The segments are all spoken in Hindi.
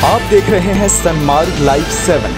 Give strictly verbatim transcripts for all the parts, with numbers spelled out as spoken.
आप देख रहे हैं सनमार्ग लाइव सेवन।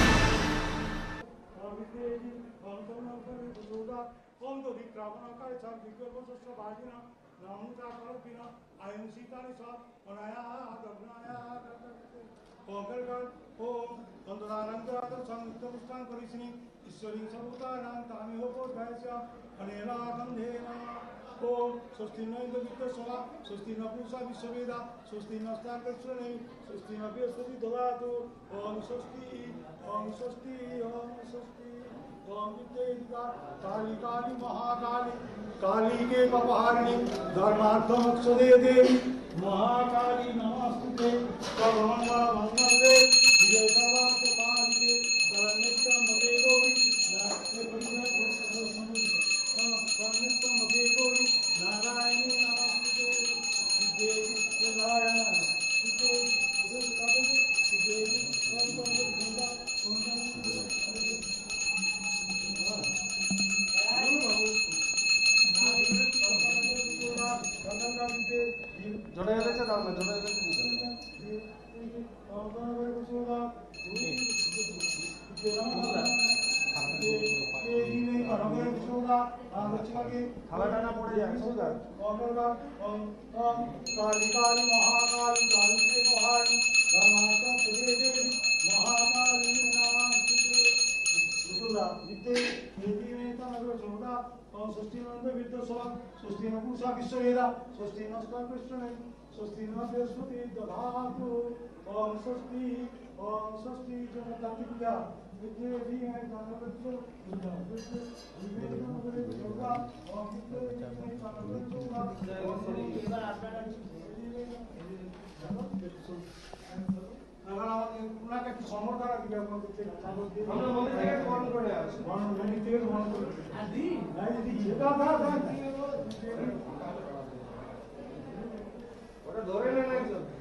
ओम स्वस्ति न इंद्र सोमा स्वस्ति न पूषा विश्ववेदा स्वस्ति नस्ताकर्षणे स्वस्ति न बृहस्पति ददातु ओम स्वस्ति ओम स्वस्ति ओम स्वस्ति ओम विद्या काली काली महाकाली काली के अपहारिणी धर्मार्थमक्षदे देवी महाकाली नमस्ते सर्वमंगल मंगले जय सर्वार्थ साधिके शरण्यं मते गौरी नास्ते परिणत शरण्यं मते गौरी नारायणी नमस्ते देवी नारायण देवी देवी देवी सर्वं गंगा जोड़े वाले से डालना जोड़े वाले से खाना पड़ जाए काली काली महाकाली काली के महाकाली महाकाली स्वस्ति नंद विद्या सोम स्वस्ति न पूषा विश्ववेदा स्वस्ति नस्ताकर्षणे स्वस्ति न बृहस्पति ददातु ओम स्वस्ति ओम स्वस्ति जनताति पूजा विद्ये दी है ज्ञानवृत्ति पूजा विद्ये विवेक योगा ओम विद्ये दी ज्ञानवृत्ति योगा उनका की समर्थन दिया अपन को हम लोग मंदिर के कौन कर रहे हैं कौन नहीं तेल कौन कर आदि नहीं ये था था और दोरे ले नहीं चल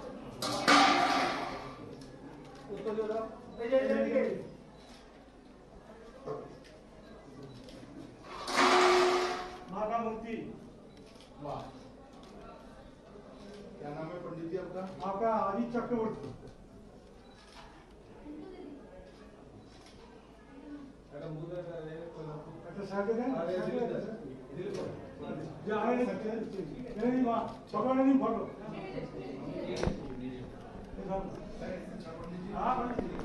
उसको जो ए जे जे के मां का मूर्ति वाह क्या नाम है पंडित जी आपका आपका आदि चक्रवर्ती अच्छा साथ में अरे जा आए नहीं मां पकड़ नहीं फोटो हां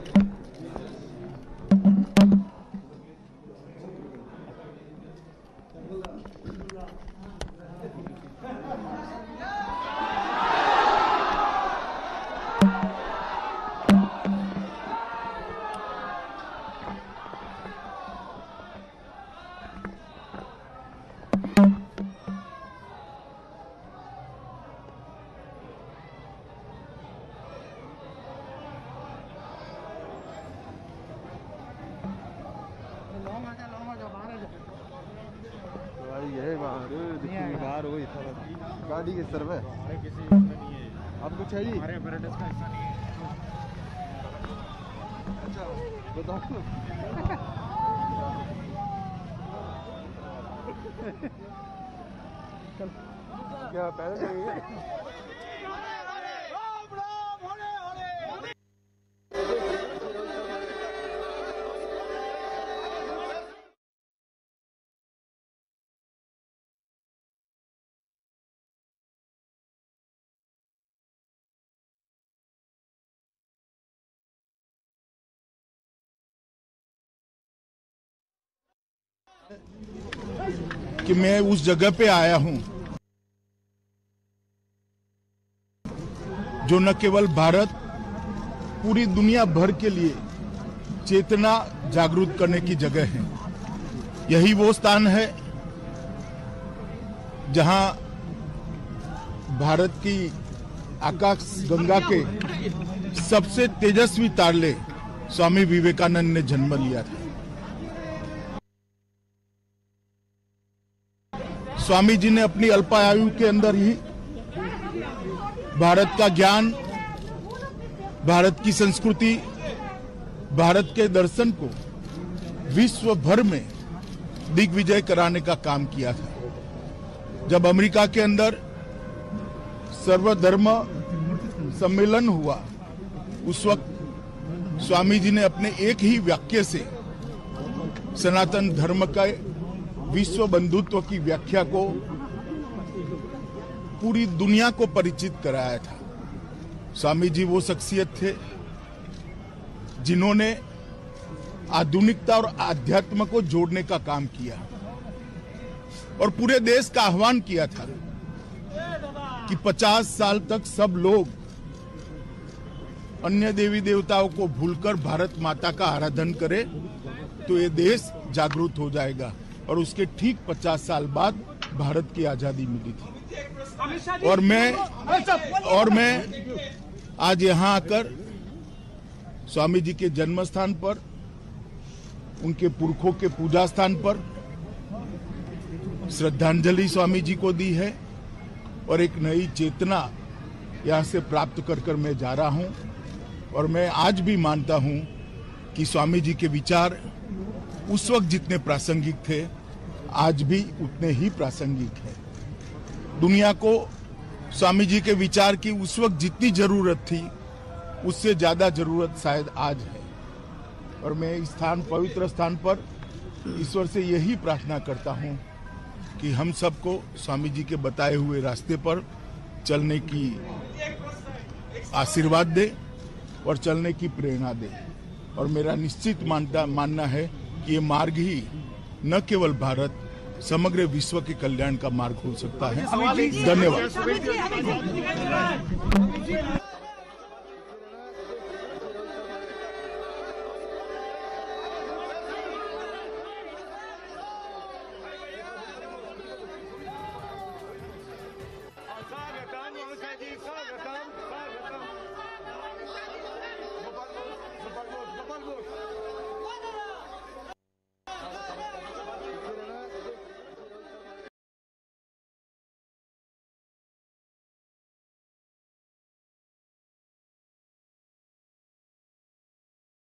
बाहर हो गाड़ी के सर में किसी नहीं है आपको चाहिए हमारे apparatus का हिस्सा नहीं है अच्छा बताओ क्या पैदल चलेंगे कि मैं उस जगह पे आया हूं जो न केवल भारत पूरी दुनिया भर के लिए चेतना जागरूक करने की जगह है। यही वो स्थान है जहां भारत की आकाश गंगा के सबसे तेजस्वी तारले स्वामी विवेकानंद ने जन्म लिया था। स्वामी जी ने अपनी अल्पायु के अंदर ही भारत का ज्ञान, भारत की संस्कृति, भारत के दर्शन को विश्व भर में दिग्विजय कराने का काम किया था। जब अमेरिका के अंदर सर्वधर्म सम्मेलन हुआ उस वक्त स्वामी जी ने अपने एक ही वाक्य से सनातन धर्म का विश्व बंधुत्व की व्याख्या को पूरी दुनिया को परिचित कराया था। स्वामी जी वो शख्सियत थे जिन्होंने आधुनिकता और आध्यात्म को जोड़ने का काम किया और पूरे देश का आह्वान किया था कि पचास साल तक सब लोग अन्य देवी देवताओं को भूलकर भारत माता का आराधन करें तो ये देश जागरूक हो जाएगा। और उसके ठीक पचास साल बाद भारत की आजादी मिली थी। और मैं और मैं आज यहाँ आकर स्वामी जी के जन्म स्थान पर, उनके पुरखों के पूजा स्थान पर श्रद्धांजलि स्वामी जी को दी है और एक नई चेतना यहाँ से प्राप्त कर कर मैं जा रहा हूँ। और मैं आज भी मानता हूँ कि स्वामी जी के विचार उस वक्त जितने प्रासंगिक थे आज भी उतने ही प्रासंगिक है। दुनिया को स्वामी जी के विचार की उस वक्त जितनी जरूरत थी उससे ज्यादा जरूरत शायद आज है। और मैं इस स्थान पवित्र स्थान पर ईश्वर से यही प्रार्थना करता हूँ कि हम सबको स्वामी जी के बताए हुए रास्ते पर चलने की आशीर्वाद दे और चलने की प्रेरणा दे। और मेरा निश्चित मानता मानना है कि ये मार्ग ही न केवल भारत, समग्र विश्व के कल्याण का मार्ग हो सकता है। धन्यवाद।